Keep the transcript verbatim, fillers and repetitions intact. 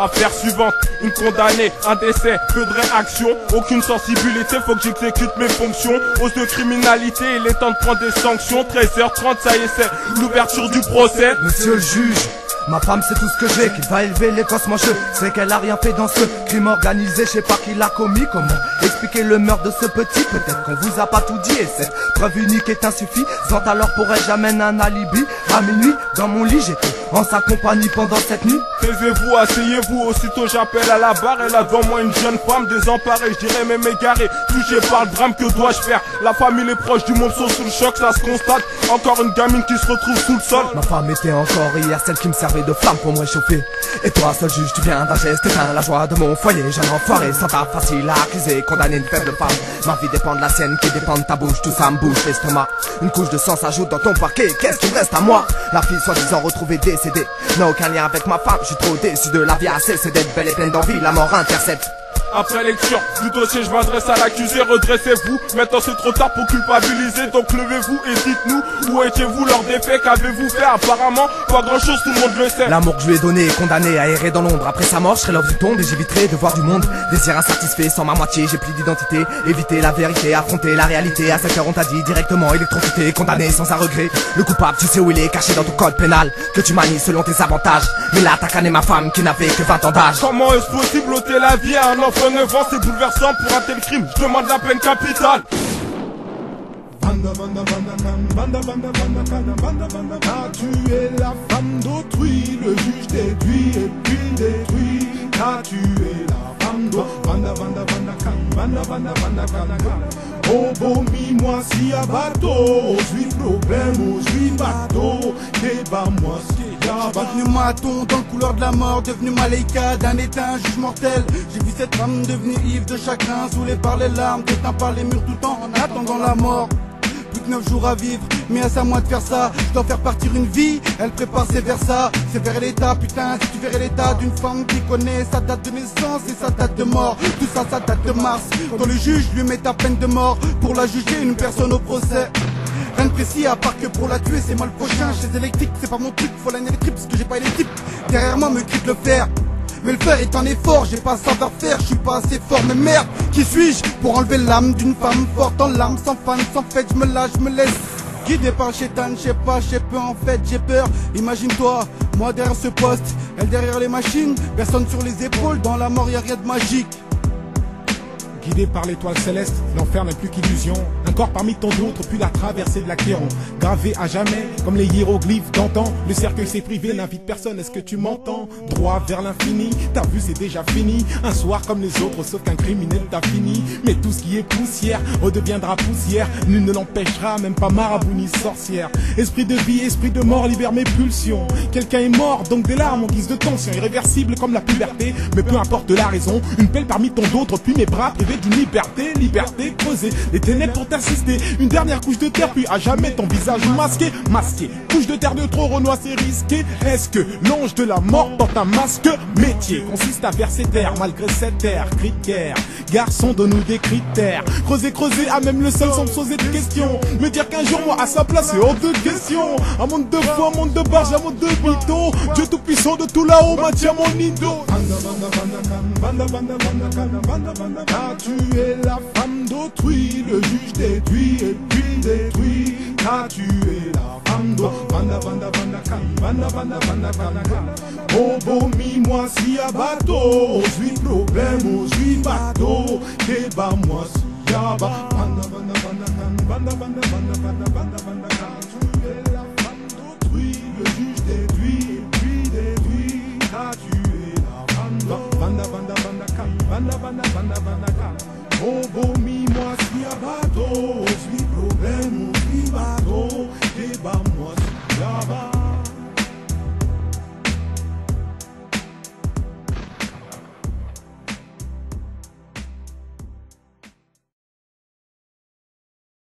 Affaire suivante, une condamnée, un décès, peu de réaction, aucune sensibilité, faut que j'exécute mes fonctions. Hausse de criminalité, il est temps de prendre des sanctions. Treize heures trente, ça y est, c'est l'ouverture du procès. Monsieur le juge, ma femme c'est tout ce que j'ai, qui va élever les gosses, moi je sais qu'elle a rien fait dans ce crime organisé, je sais pas qui l'a commis, comment expliquer le meurtre de ce petit, peut-être qu'on vous a pas tout dit et cette preuve unique est insuffisante, alors pour elle j'amène un alibi. À minuit, dans mon lit, j'étais en sa compagnie pendant cette nuit. Taisez-vous, asseyez-vous, aussitôt j'appelle à la barre, et là devant moi une jeune femme désemparée, je dirais même égarée, touchée par le drame, que dois-je faire? La famille, les proches du monde sont sous le choc, ça se constate, encore une gamine qui se retrouve sous le sol. Ma femme était encore hier celle qui me servait de flamme pour me réchauffer. Et toi seul juge, tu viens d'un geste, éteins la joie de mon foyer. Jeune enfoiré, sans ta facile à accuser, condamner une faible femme. Ma vie dépend de la sienne, qui dépend de ta bouche, tout ça me bouge l'estomac. Une couche de sang s'ajoute dans ton parquet, qu'est-ce qui me reste à moi? La fille soi-disant retrouvée décédée n'a aucun lien avec ma femme, je suis trop déçu de la vie à celle, c'est d'être belle et pleine d'envie, la mort intercepte. Après lecture du dossier, je m'adresse à l'accusé, redressez-vous. Maintenant c'est trop tard pour culpabiliser, donc levez-vous et dites-nous où étiez-vous lors des faits, qu'avez-vous fait? Apparemment pas grand-chose, tout le monde le sait. L'amour que je lui ai donné est condamné à errer dans l'ombre. Après sa mort, je serai l'homme du tombe et j'éviterai de voir du monde. Désir insatisfait sans ma moitié, j'ai plus d'identité. Éviter la vérité, affronter la réalité. À sept heures on t'a dit directement électrocuté, condamné sans un regret. Le coupable, tu sais où il est, caché dans ton code pénal, que tu manies selon tes avantages. Mais là t'as canné ma femme qui n'avait que vingt ans d'âge. Comment est-ce possible ôter la vie à un enfant? neuf ans, c'est bouleversant pour un tel crime, je demande la peine capitale. T'as tué la femme d'autrui, le juge déduit et puis détruit. T'as tué la femme d'autrui. Oh bon, mis-moi si à bateau, suis problème, suis bateau, débat-moi si à bateau. Devenu maton dans le couloir de la mort, devenu Maléka d'un état, un juge mortel. J'ai vu cette femme devenir ivre de chagrin, saoulée par les larmes, déteint par les murs tout le temps en attendant la mort. Plus que neuf jours à vivre, mais à sa moi de faire ça. Je dois faire partir une vie, elle prépare ses versa. C'est vers l'état, putain, si tu verrais l'état d'une femme qui connaît sa date de naissance et sa date de mort. Tout ça, sa date de mars. Quand le juge lui met ta peine de mort pour la juger une personne au procès. Rien de précis à part que pour la tuer c'est moi le prochain. Chez électrique c'est pas mon truc, faut l'année électrique parce que j'ai pas les types. Derrière moi me crie de le faire. Mais le faire est un effort, j'ai pas savoir-faire, je suis pas assez fort, mais merde, qui suis-je pour enlever l'âme d'une femme forte en larmes, sans fan, sans fête, je me lâche, je me laisse guider par le chétan, je sais pas, je sais peu en fait, j'ai peur, imagine-toi, moi derrière ce poste, elle derrière les machines, personne sur les épaules, dans la mort y'a rien de magique. Guidé par l'étoile céleste, l'enfer n'est plus qu'illusion. Un corps parmi tant d'autres, puis la traversée de l'Achéron. Gravé à jamais, comme les hiéroglyphes d'antan. Le cercueil s'est privé, n'invite personne, est-ce que tu m'entends? Droit vers l'infini, t'as vu c'est déjà fini. Un soir comme les autres, sauf qu'un criminel t'a fini. Mais tout ce qui est poussière, redeviendra poussière. Nul ne l'empêchera, même pas marabout ni sorcière. Esprit de vie, esprit de mort, libère mes pulsions. Quelqu'un est mort, donc des larmes en guise de tension. Irréversible comme la puberté, mais peu importe la raison. Une pelle parmi tant d'autres, puis mes bras privés d'une liberté, liberté creusée, les ténèbres pour t'assister, une dernière couche de terre, puis à jamais ton visage masqué, masqué, couche de terre de trop, Renoir c'est risqué. Est-ce que l'ange de la mort porte un masque? Métier consiste à verser terre, malgré cette terre, critère, garçon donne-nous des critères, creuser, creuser, à même le sol sans me poser de questions, me dire qu'un jour moi à sa place c'est hors de question, un monde de foi, un monde de barge, un monde de bito, Dieu tout puissant de tout là-haut maintient mon nido. T'as tué la femme d'autrui, le juge déduit et puis détruit. T'as tué la femme d'autrui. Oh bon, mis-moi si à bateau, suis problème, suis bateau, débat-moi si à bateau. T'as tué la femme d'autrui, le juge déduit et puis détruit. T'as tué la femme d'autrui. Oh bon, mis-moi si à bateau, suis problème, suis bateau, débat-moi si à bateau.